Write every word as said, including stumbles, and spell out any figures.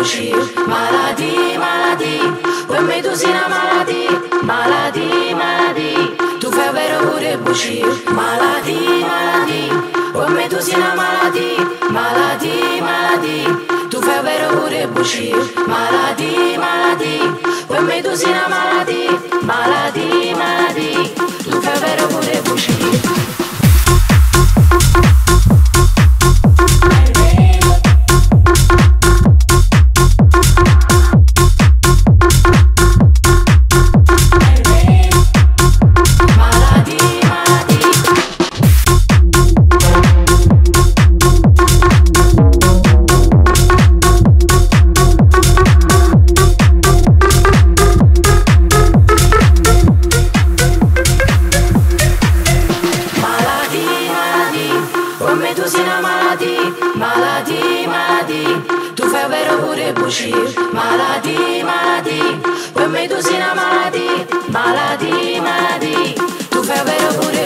bucir. Maladie, maladie, per me tu sei una maladie. Maladie, maladie, tu fai vero pure bucir. Maladie, maladie, per me tu sei una maladie. Maladie, maladie, tu fai vero pure bucir. Maladie, maladie, per me tu sei una maladie. Maladie, maladie, tu fai vero pure bucir. Maladie, maladie, tu fai vero pure bucir. Maladie, maladie, per me tu sei una maladie. Maladie, maladie, tu fai vero pure